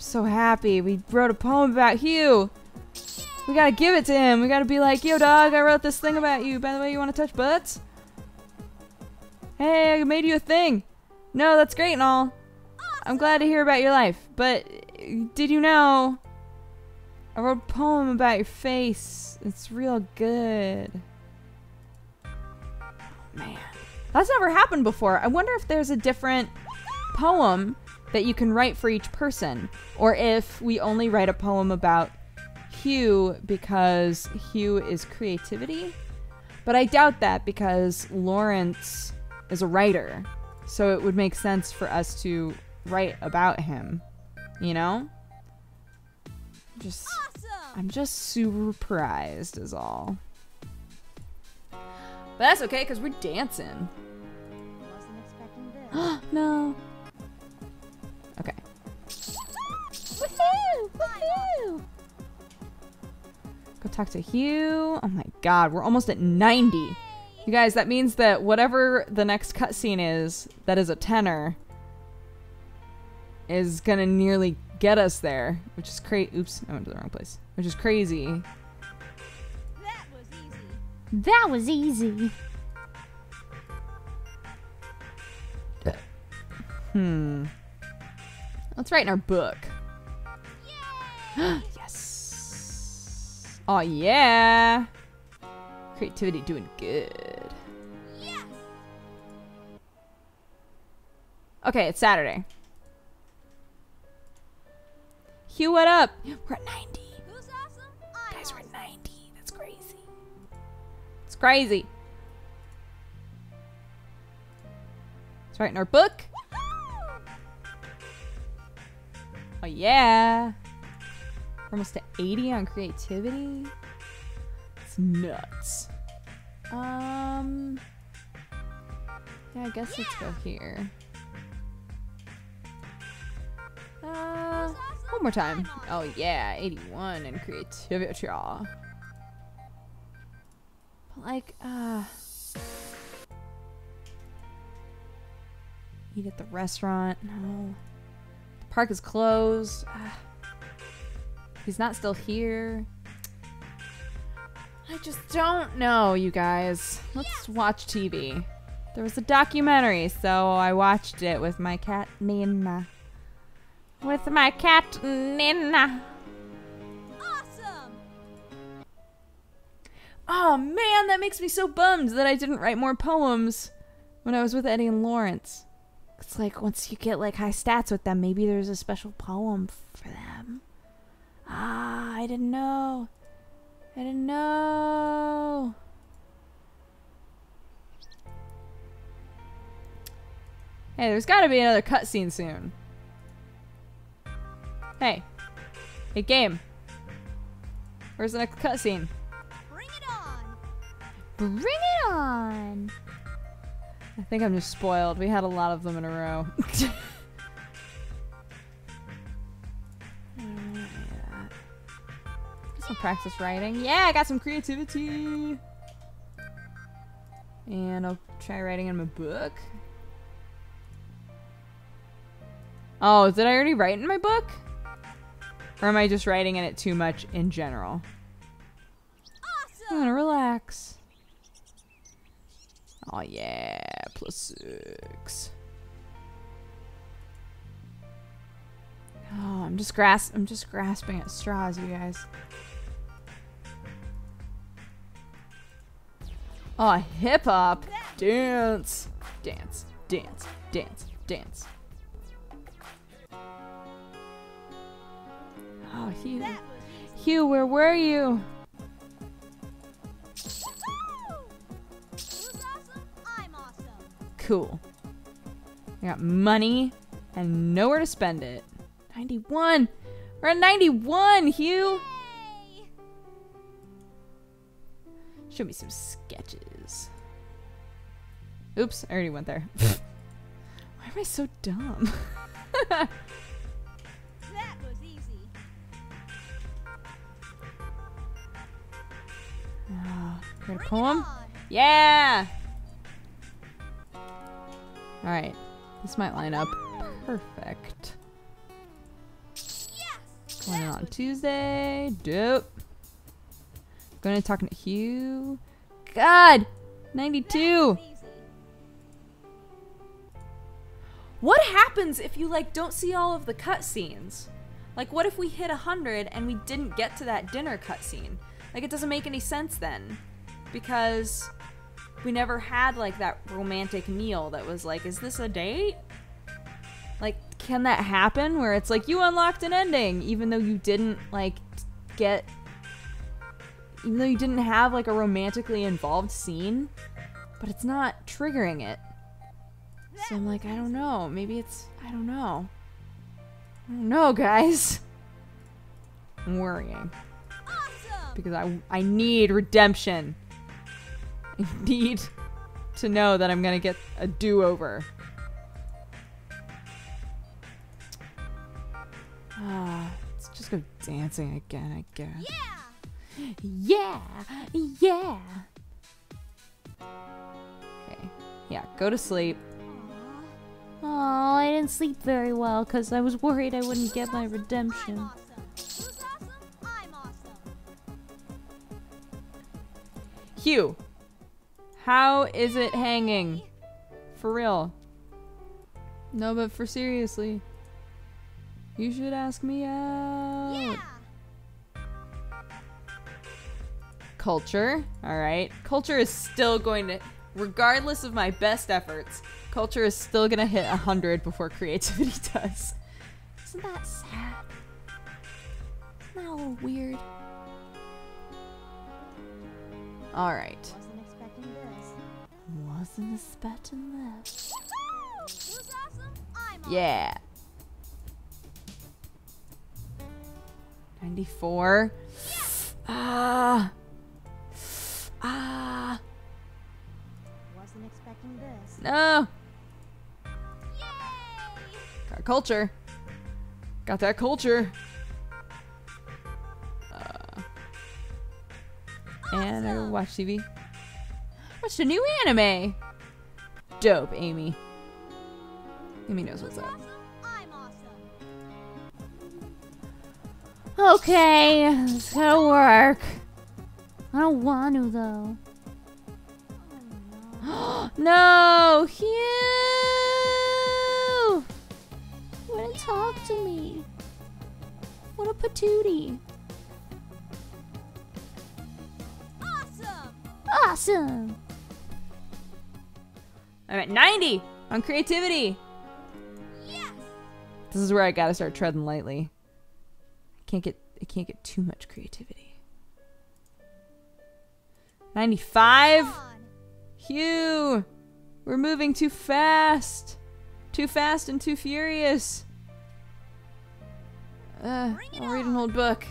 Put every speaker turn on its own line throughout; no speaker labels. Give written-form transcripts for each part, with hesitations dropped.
so happy. We wrote a poem about Hugh. We gotta give it to him. We gotta be like, yo, dog, I wrote this thing about you. By the way, you wanna touch butts? Hey, I made you a thing. No, that's great and all. I'm glad to hear about your life. But did you know I wrote a poem about your face? It's real good. Man, that's never happened before. I wonder if there's a different poem that you can write for each person, or if we only write a poem about Hugh because Hugh is creativity. But I doubt that because Lawrence is a writer, so it would make sense for us to write about him, you know? I'm just super surprised is all. But that's okay, because we're dancing.
Wasn't expecting this.
No. Okay. Woohoo! Woohoo! Go talk to Hugh. Oh my god, we're almost at 90. You guys, that means that whatever the next cutscene is, that is a tenor, is gonna nearly get us there, which is crazy. Oops, I went to the wrong place. Which is crazy.
That was easy.
That was easy.
Let's write in our book. Yes. Oh yeah. Creativity doing good.
Yes.
Okay, it's Saturday. Hugh, what up? We're at 90.
Who's awesome?
Guys, we're at 90. That's crazy. It's crazy. Let's write in our book. Oh yeah. We're almost at 80 on creativity. It's nuts. Yeah, I guess let's go here. One more time. Oh yeah, 81 in creativity. But like, eat at the restaurant. No. The park is closed. He's not still here. I just don't know, you guys. Let's watch TV. There was a documentary, so I watched it with my cat, Nina. With my cat, Nina.
Awesome.
Oh man, that makes me so bummed that I didn't write more poems when I was with Eddie and Lawrence. It's like once you get like high stats with them, maybe there's a special poem for them. Ah, I didn't know. I didn't know. Hey, there's gotta be another cutscene soon. Hey. Hey, game. Where's the next cutscene?
Bring it on.
Bring it on.
I think I'm just spoiled. We had a lot of them in a row. Some practice writing. Yeah, I got some creativity. And I'll try writing in my book. Oh, did I already write in my book? Or am I just writing in it too much in general?
Awesome.
I'm gonna relax. Oh yeah, +6. Oh, I'm just grasping at straws, you guys. Oh, hip hop. Dance. Dance. Dance. Dance. Dance. Oh, Hugh. Hugh, where were you?
Who's awesome? I'm awesome.
Cool. I got money and nowhere to spend it. 91. We're at 91, Hugh.
Yay.
Show me some sketches. Oops, I already went there. Why am I so dumb?
That was easy.
Got a
Bring
poem?
it on.
Yeah! Alright. This might line up perfect. Going on Tuesday. Dope. Going to talking to Hugh. God! 92!
Easy.
What happens if you, like, don't see all of the cutscenes? Like, what if we hit 100 and we didn't get to that dinner cutscene? Like, it doesn't make any sense then. Because we never had, like, that romantic meal that was like, is this a date? Like, can that happen where it's like, you unlocked an ending, even though you didn't, like, even though you didn't have, like, a romantically involved scene? But it's not triggering it. So I'm like, I don't know. Maybe it's, I don't know. I don't know, guys. I'm worrying.
Awesome.
Because I need redemption. I need to know that I'm gonna get a do-over. Let's just go dancing again, I guess.
Yeah.
Yeah.
Okay. Yeah, go to sleep.
Oh, I didn't sleep very well because I was worried I wouldn't get my redemption.
I'm awesome. Who's awesome? I'm awesome.
Hugh, how is it hanging? For real. No, but for seriously. You should ask me out.
Yeah.
Culture. Alright. Culture is still going to, regardless of my best efforts, culture is still going to hit 100 before creativity does.
Isn't that sad? Isn't that a little weird?
Alright.
Wasn't expecting this.
Wasn't expecting this.
Woohoo! Who's awesome? I'm awesome.
Yeah. 94. Ah.
Wasn't expecting this.
No.
Yay!
Got culture. Got that culture. And I watch TV. Watched a new anime. Dope, Amy. Amy knows what's
Who's
up.
awesome? I'm awesome.
Okay, it's gonna work. I don't want to though.
No, Hugh!
Wouldn't talk to me. What a patootie.
Awesome.
Awesome.
I'm at 90 on creativity.
Yes.
This is where I gotta start treading lightly. I can't get too much creativity. 95.
Come on.
Hugh, we're moving too fast. Too fast and too furious. I'll read an old book.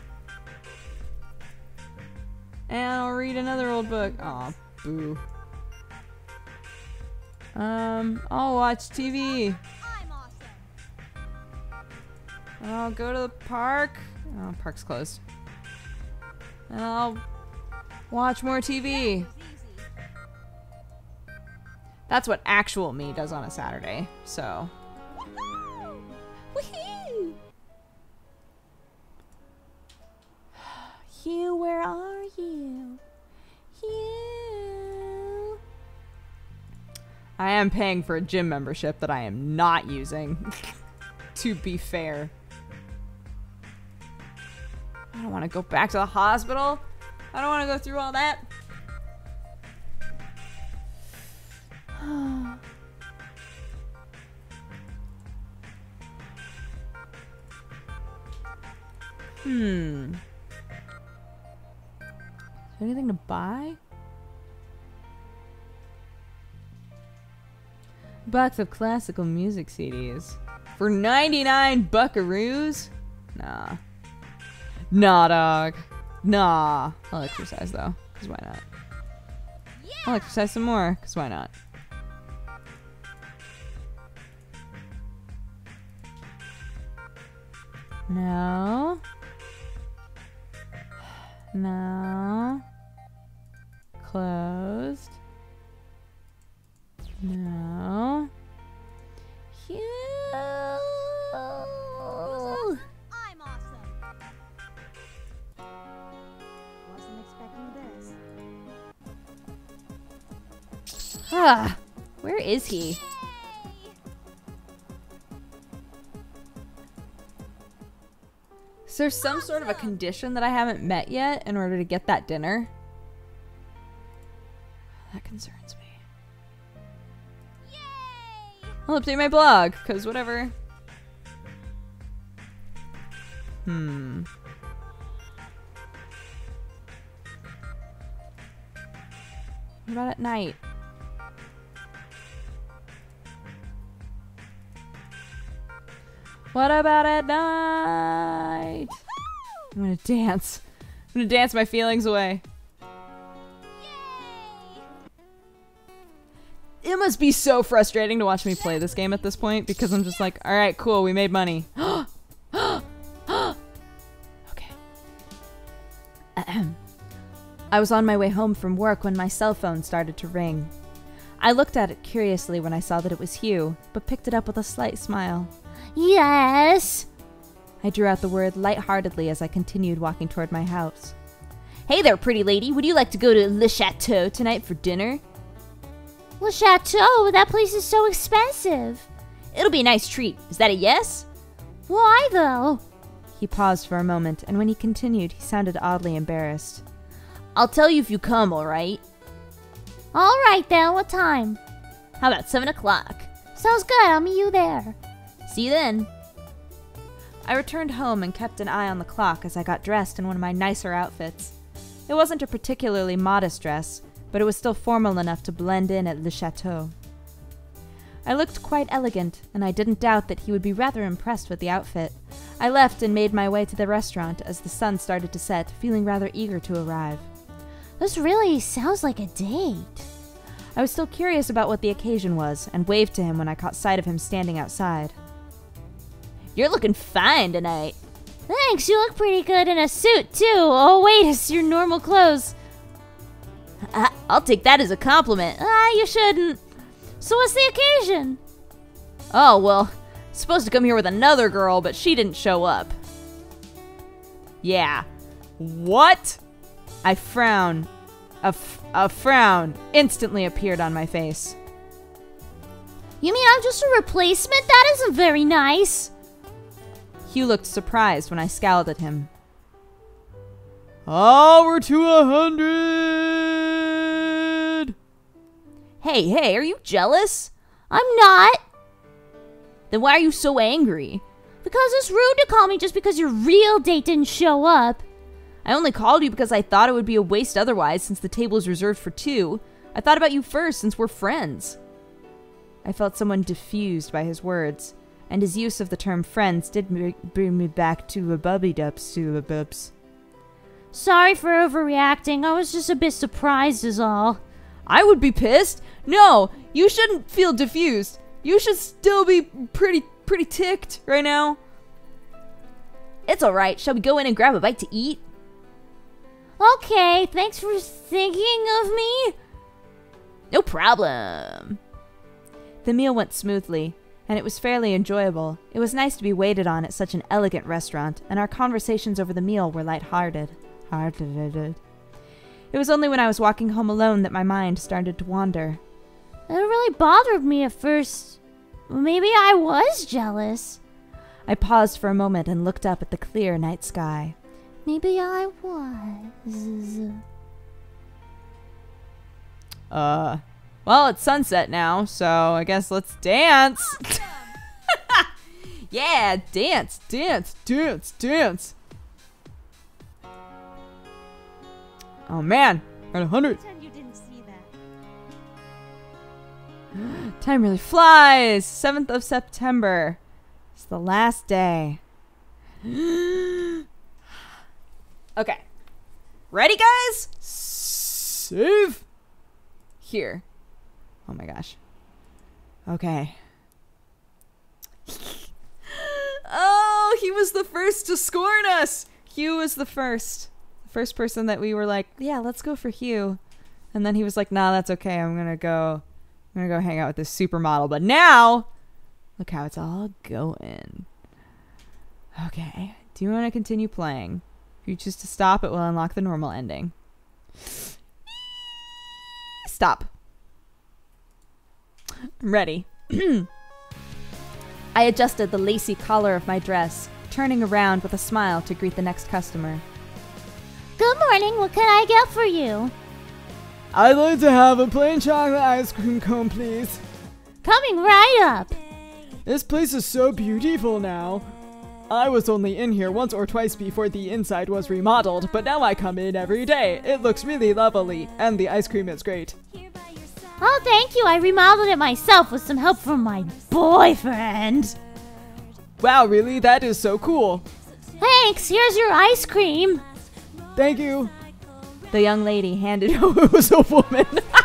And I'll read another old book. Aw, boo. I'll watch TV.
I'm awesome.
I'll go to the park. Oh, park's closed. And I'll watch more TV.
That was easy.
That's what actual me does on a Saturday, so.
Woohoo!
Woohoo! Hugh, where are you? Hugh.
I am paying for a gym membership that I am not using, to be fair. I don't want to go back to the hospital. I don't want to go through all that. Is there anything to buy? Box of classical music CDs. For 99 buckaroos? Nah. Nah, dog. Nah. I'll exercise, though. Because why not? I'll exercise some more. Because why not? No. No. Closed. No.
Hugh.
I'm awesome.
Ah, where is he? Is there some sort of a condition that I haven't met yet in order to get that dinner? That concerns me. I'll update my blog, because whatever. What about at night? What about at night? I'm gonna dance. I'm gonna dance my feelings away. It must be so frustrating to watch me play this game at this point because I'm just like, alright, cool, we made money. Okay. Ahem. I was on my way home from work when my cell phone started to ring. I looked at it curiously when I saw that it was Hugh, but picked it up with a slight smile.
Yes?
I drew out the word lightheartedly as I continued walking toward my house.
Hey there, pretty lady. Would you like to go to Le Chateau tonight for dinner? Le Chateau? That place is so expensive. It'll be a nice treat. Is that a yes? Why, though?
He paused for a moment, and when he continued, he sounded oddly embarrassed.
I'll tell you if you come, alright? Alright then, what time? How about 7 o'clock? Sounds good, I'll meet you there. See you then.
I returned home and kept an eye on the clock as I got dressed in one of my nicer outfits. It wasn't a particularly modest dress, but it was still formal enough to blend in at Le Chateau. I looked quite elegant, and I didn't doubt that he would be rather impressed with the outfit. I left and made my way to the restaurant as the sun started to set, feeling rather eager to arrive.
This really sounds like a date.
I was still curious about what the occasion was, and waved to him when I caught sight of him standing outside.
You're looking fine tonight. Thanks, you look pretty good in a suit, too. Oh, wait, it's your normal clothes. I'll take that as a compliment. You shouldn't. So what's the occasion?
Oh, well, supposed to come here with another girl, but she didn't show up. Yeah. What? I frowned. A frown instantly appeared on my face.
You mean I'm just a replacement? That isn't very nice.
Hugh looked surprised when I scowled at him. Over to 100!
Hey, are you jealous? I'm not. Then why are you so angry? Because it's rude to call me just because your real date didn't show up.
I only called you because I thought it would be a waste otherwise since the table is reserved for 2. I thought about you first since we're friends. I felt somewhat diffused by his words, and his use of the term friends did bring me back to a bubby-dups to a bubs.
Sorry for overreacting. I was just a bit surprised is all.
I would be pissed. No, you shouldn't feel diffused. You should still be pretty ticked right now.
It's alright. Shall we go in and grab a bite to eat? Okay, thanks for thinking of me. No problem.
The meal went smoothly, and it was fairly enjoyable. It was nice to be waited on at such an elegant restaurant, and our conversations over the meal were light-hearted. It was only when I was walking home alone that my mind started to wander.
It really bothered me at first. Maybe I was jealous.
I paused for a moment and looked up at the clear night sky.
Maybe I was.
Well, it's sunset now, so I guess let's dance. Yeah, dance. Oh man, we're at 100.
Pretend you didn't see that.
Time really flies. 7th of September. It's the last day. Okay. Ready, guys? Save. Here. Oh my gosh. Okay. Oh, he was the first to scorn us. Hugh was the first. The first person that we were like, yeah, let's go for Hugh. And then he was like, nah, that's okay. I'm gonna go hang out with this supermodel. But now, look how it's all going. Okay. Do you want to continue playing? If you choose to stop, it will unlock the normal ending. Stop. I'm ready. I adjusted the lacy collar of my dress, turning around with a smile to greet the next customer.
Good morning. What can I get for you?
I'd like to have a plain chocolate ice cream cone, please.
Coming right up.
This place is so beautiful now. I was only in here once or twice before the inside was remodeled, but now I come in every day. It looks really lovely, and the ice cream is great.
Oh, thank you. I remodeled it myself with some help from my boyfriend.
Wow, really? That is so cool.
Thanks. Here's your ice cream.
Thank you.
The young lady handed
Oh, it was a woman.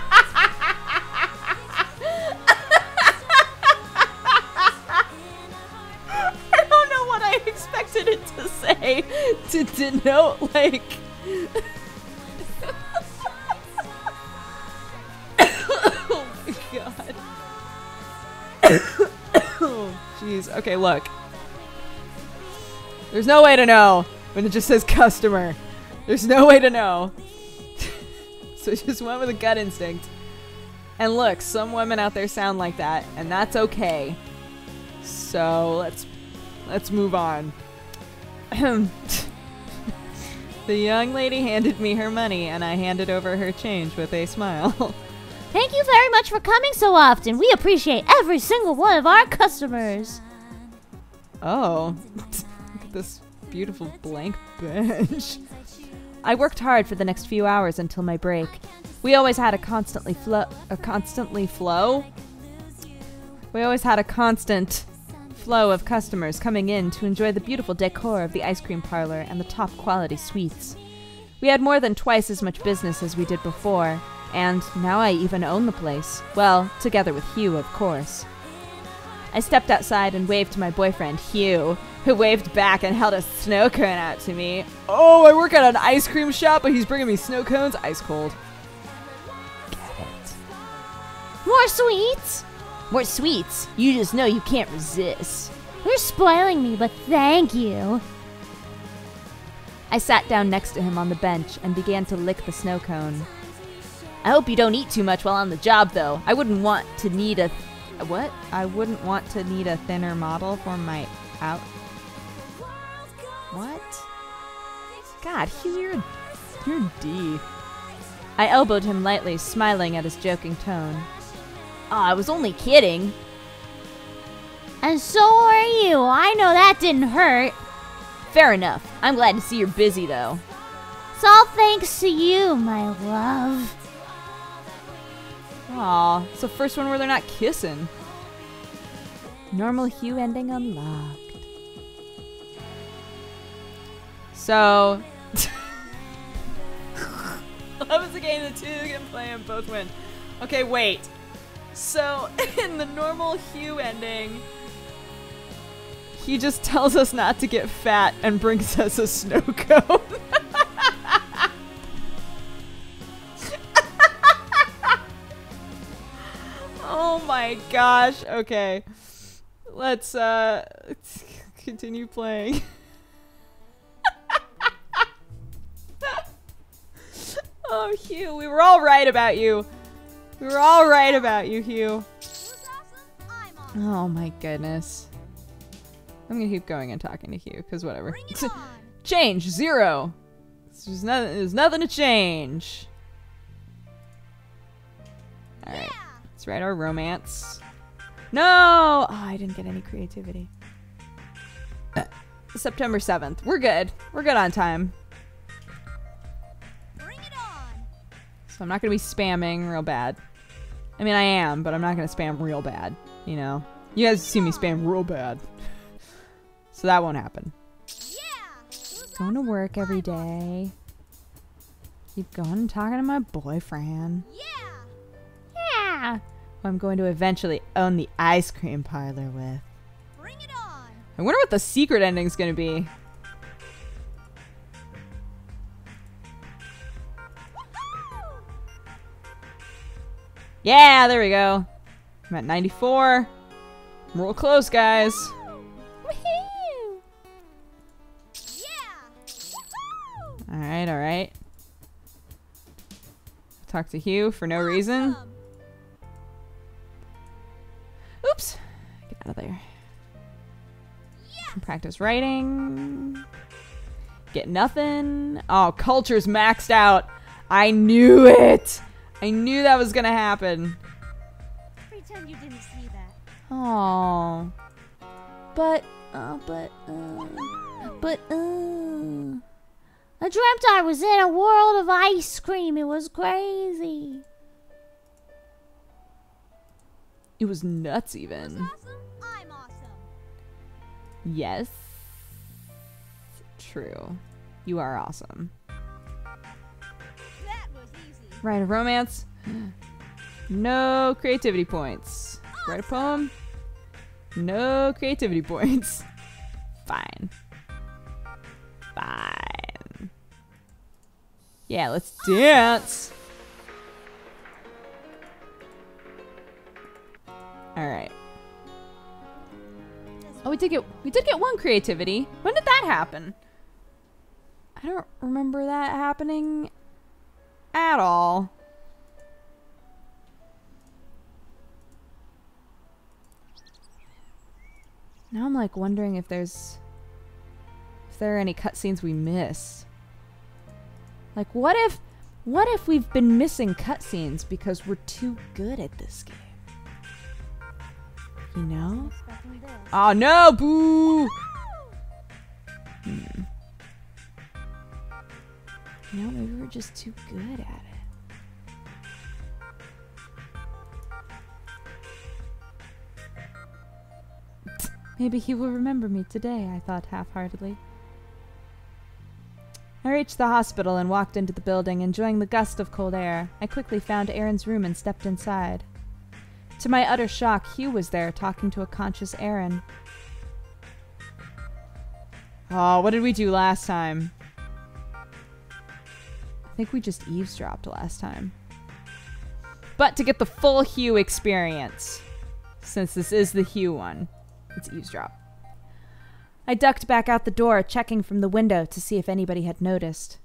I don't know what I expected it to say to denote, like... Oh my god. Oh, jeez. Okay, look. There's no way to know when it just says customer. There's no way to know. So I just went with a gut instinct. And look, some women out there sound like that, and that's okay. So let's move on. The young lady handed me her money, and I handed over her change with a smile.
Thank you very much for coming so often. We appreciate every single one of our customers.
Oh, look at this beautiful blank bench. I worked hard for the next few hours until my break. We always had a constant flow of customers coming in to enjoy the beautiful decor of the ice cream parlor and the top quality sweets. We had more than twice as much business as we did before, and now I even own the place. Well, together with Hugh, of course. I stepped outside and waved to my boyfriend, Hugh, who waved back and held a snow cone out to me.
Oh, I work at an ice cream shop, but he's bringing me snow cones ice cold.
Get it.
More sweets?
More sweets. You just know you can't resist.
You're spoiling me, but thank you.
I sat down next to him on the bench and began to lick the snow cone. I hope you don't eat too much while on the job, though. I wouldn't want to need a... What? I wouldn't want to need a thinner model for my out... What? God, Hugh, you're a D. I elbowed him lightly, smiling at his joking tone. Aw, I was only kidding.
And so are you. I know that didn't hurt.
Fair enough. I'm glad to see you're busy, though.
It's all thanks to you, my love.
Aw, it's the first one where they're not kissing. Normal Hugh ending unlocked. So... that was a game that two can play and both win. Okay, wait. So, in the normal Hugh ending, he just tells us not to get fat and brings us a snow cone. Oh my gosh. Okay. Let's continue playing. Oh, Hugh, we were all right about you. We were all right about you, Hugh. Oh my goodness. I'm gonna keep going and talking to Hugh, because whatever. Change, 0. There's nothing to change. Alright, let's write our romance. No! Oh, I didn't get any creativity. September 7th. We're good. We're good on time. So I'm not going to be spamming real bad. I mean, I am, but I'm not going to spam real bad, you know? You guys see me spam real bad. So that won't happen. Going to work every day. Keep going and talking to my boyfriend.
Yeah.
Who I'm going to eventually own the ice cream parlor with.
Bring it on.
I wonder what the secret ending's going to be. Yeah, there we go. I'm at 94. I'm real close, guys.
Woohoo!
Alright, alright. Talk to Hugh for no reason. Practice writing. Get nothing. Oh, culture's maxed out. I knew it. I knew that was gonna happen.
Pretend you didn't see that.
Oh. But.
I dreamt I was in a world of ice cream. It was crazy.
It was nuts even.
Awesome. I'm awesome.
Yes. True. You are awesome.
That was easy.
Write a romance. No creativity points. Write a poem. No creativity points. Fine. Fine. Yeah, let's dance. All right. Oh, we did get one creativity. When did that happen? I don't remember that happening at all. Now I'm like wondering if there are any cutscenes we miss. Like what if we've been missing cutscenes because we're too good at this game? You know?
Expecting this.
Oh no, boo! You know, maybe we're just too good at it. Maybe he will remember me today, I thought half-heartedly. I reached the hospital and walked into the building, enjoying the gust of cold air. I quickly found Aaron's room and stepped inside. To my utter shock, Hugh was there, talking to a conscious Aaron. Oh, what did we do last time? I think we just eavesdropped last time. But to get the full Hugh experience, since this is the Hugh one, it's eavesdrop. I ducked back out the door, checking from the window to see if anybody had noticed.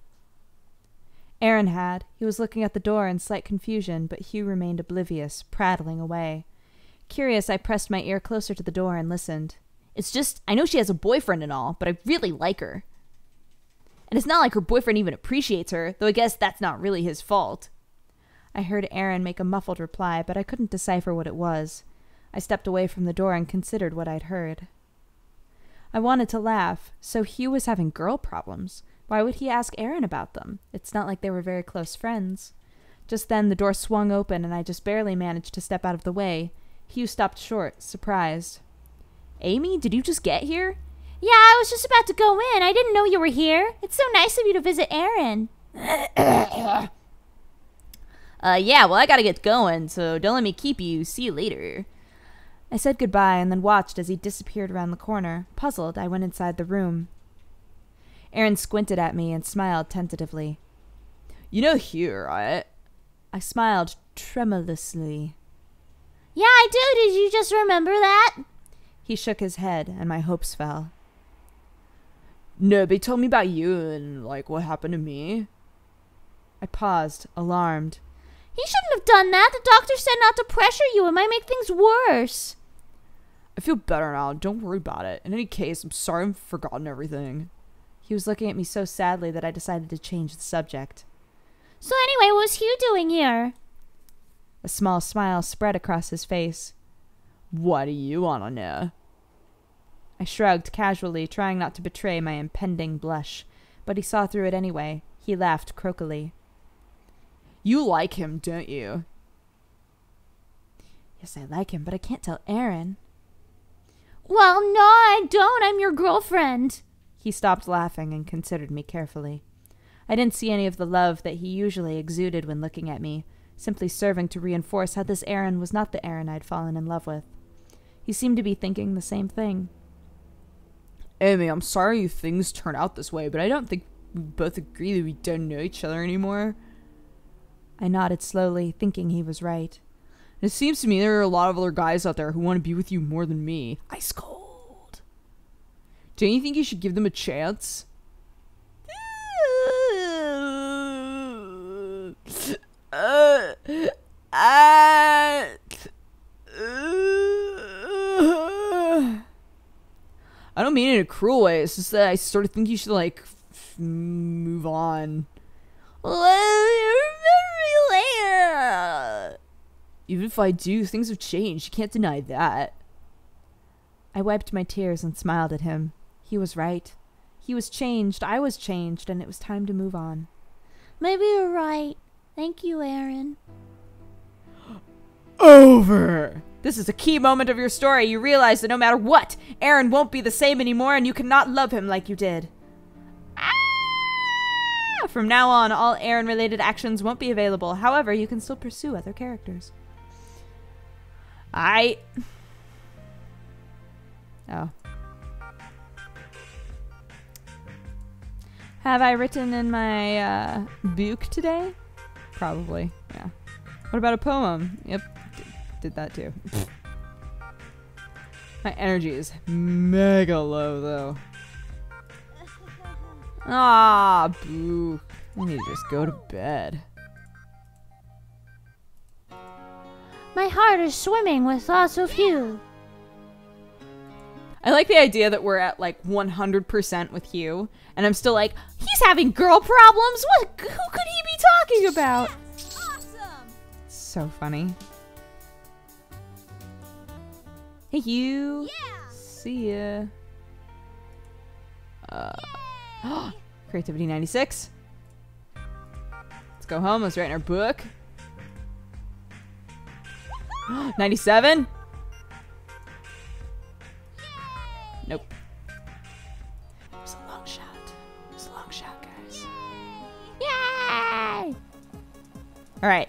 Aaron had. He was looking at the door in slight confusion, but Hugh remained oblivious, prattling away. Curious, I pressed my ear closer to the door and listened. It's just, I know she has a boyfriend and all, but I really like her. And it's not like her boyfriend even appreciates her, though I guess that's not really his fault. I heard Aaron make a muffled reply, but I couldn't decipher what it was. I stepped away from the door and considered what I'd heard. I wanted to laugh. So Hugh was having girl problems. Why would he ask Aaron about them? It's not like they were very close friends. Just then the door swung open and I just barely managed to step out of the way. Hugh stopped short, surprised. Amy, did you just get here?
Yeah, I was just about to go in. I didn't know you were here. It's so nice of you to visit Aaron.
Yeah, well, I gotta get going, so don't let me keep you. See you later. I said goodbye and then watched as he disappeared around the corner. Puzzled, I went inside the room. Aaron squinted at me and smiled tentatively. You know Hugh, right? I smiled tremulously.
Yeah, I do. Did you just remember that?
He shook his head, and my hopes fell. No, they told me about you and, like, what happened to me. I paused, alarmed.
He shouldn't have done that. The doctor said not to pressure you. It might make things worse.
I feel better now. Don't worry about it. In any case, I'm sorry I've forgotten everything. He was looking at me so sadly that I decided to change the subject.
So anyway, what was Hugh doing here?
A small smile spread across his face. What do you want to know? I shrugged casually, trying not to betray my impending blush, but he saw through it anyway. He laughed croakily. You like him, don't you? Yes, I like him, but I can't tell Aaron.
Well, no, I don't. I'm your girlfriend.
He stopped laughing and considered me carefully. I didn't see any of the love that he usually exuded when looking at me, simply serving to reinforce how this Aaron was not the Aaron I'd fallen in love with. He seemed to be thinking the same thing. Amy, I'm sorry things turned out this way, but I don't think we both agree that we don't know each other anymore. I nodded slowly, thinking he was right. It seems to me there are a lot of other guys out there who want to be with you more than me. Ice cold. Don't you think you should give them a chance? I don't mean it in a cruel way. It's just that I sort of think you should, like, move on.
Well, you remember me later.
Even if I do, things have changed. You can't deny that. I wiped my tears and smiled at him. He was right. He was changed, I was changed, and it was time to move on.
Maybe you're right. Thank you, Aaron.
Over.
This is a key moment of your story. You realize that no matter what, Aaron won't be the same anymore, and you cannot love him like you did. Ah! From now on, all Aaron-related actions won't be available. However, you can still pursue other characters. Oh. Have I written in my book today? Probably, yeah. What about a poem? Yep, did that too. My energy is mega low, though. Ah, boo. I need to just go to bed.
My heart is swimming with thoughts of Hugh.
I like the idea that we're at like 100% with Hugh, and I'm still like, he's having girl problems? Who could he be talking about?
Awesome!
So funny. Hey, Hugh.
Yeah!
See ya. Creativity 96. Let's go home. Let's write in our book. 97. Nope. It was a long shot. It was a long shot, guys.
Yay!
All right.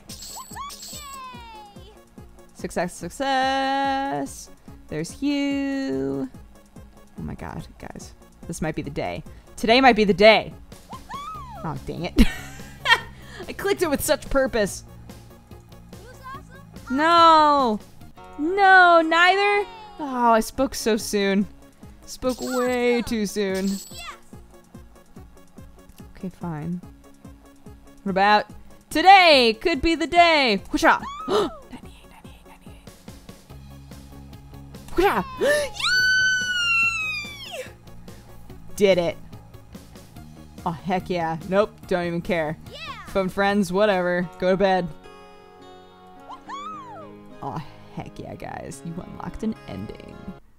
Success, success. There's Hugh. Oh my god, guys. This might be the day. Today might be the day. Oh, dang it. I clicked it with such purpose.
Who's awesome?
No. No, neither. Oh, I spoke so soon. Spoke way too soon.
Yes!
Okay, fine. What about today? Could be the day. Whoosha. 98, 98, 98. Whoosha. Yay! Did it. Oh, heck yeah. Nope, don't even care.
Yeah!
Phone friends, whatever. Go to bed. Oh, heck yeah, guys. You unlocked an ending.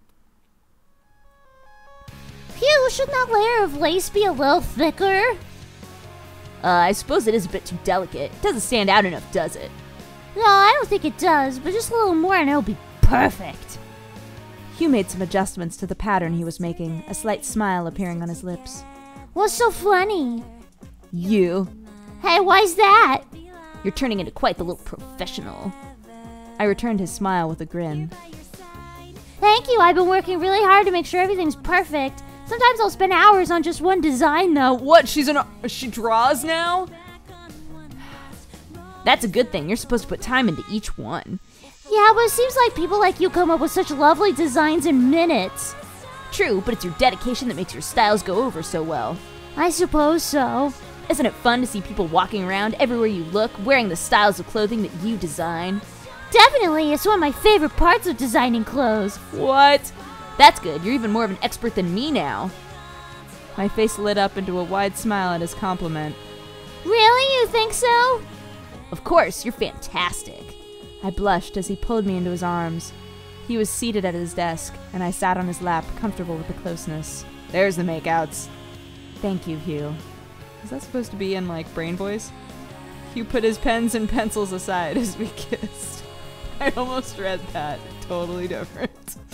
Phew, shouldn't that layer of lace be a little thicker?
I suppose it is a bit too delicate. It doesn't stand out enough, does it?
No, I don't think it does, but just a little more and it'll be perfect.
Hugh made some adjustments to the pattern he was making, a slight smile appearing on his lips.
What's so funny?
You.
Hey, why's that?
You're turning into quite the little professional. I returned his smile with a grin.
Thank you, I've been working really hard to make sure everything's perfect. Sometimes I'll spend hours on just one design, though.
What? She draws now? That's a good thing. You're supposed to put time into each one.
Yeah, but it seems like people like you come up with such lovely designs in minutes.
True, but it's your dedication that makes your styles go over so well.
I suppose so.
Isn't it fun to see people walking around everywhere you look, wearing the styles of clothing that you design?
Definitely, it's one of my favorite parts of designing clothes.
What? That's good. You're even more of an expert than me now. My face lit up into a wide smile at his compliment.
Really? You think so?
Of course, you're fantastic. I blushed as he pulled me into his arms. He was seated at his desk, and I sat on his lap, comfortable with the closeness. There's the makeouts. Thank you, Hugh. Is that supposed to be in, like, brain voice? Hugh put his pens and pencils aside as we kissed. I almost read that. Totally different.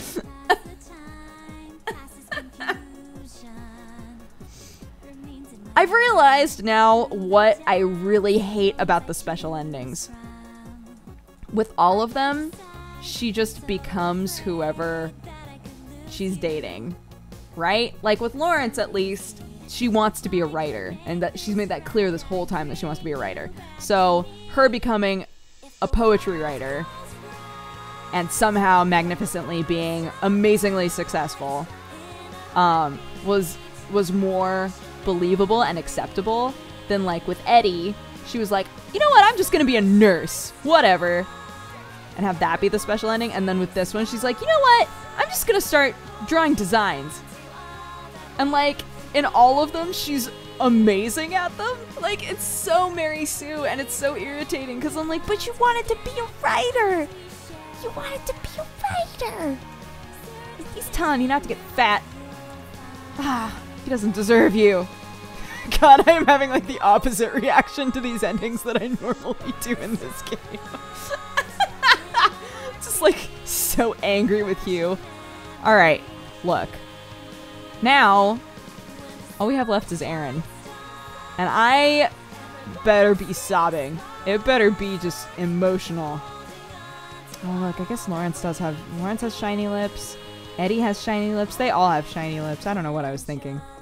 I've realized now what I really hate about the special endings. With all of them, she just becomes whoever she's dating, right? Like with Lawrence, at least, she wants to be a writer, and that she's made that clear this whole time that she wants to be a writer. So her becoming a poetry writer and somehow magnificently being amazingly successful was more believable and acceptable than like with Eddie. She was like, you know what, I'm just gonna be a nurse, whatever, and have that be the special ending. And then with this one, she's like, you know what, I'm just gonna start drawing designs. And like in all of them, she's amazing at them. Like it's so Mary Sue, and it's so irritating because I'm like, but you wanted to be a writer. You wanted to be a writer. He's telling you not to get fat. Ah, he doesn't deserve you. God, I am having like the opposite reaction to these endings that I normally do in this game. Just like so angry with Hugh. All right, look. Now, all we have left is Aaron. And I better be sobbing. It better be just emotional. Oh look, I guess Lawrence has shiny lips. Eddie has shiny lips. They all have shiny lips. I don't know what I was thinking.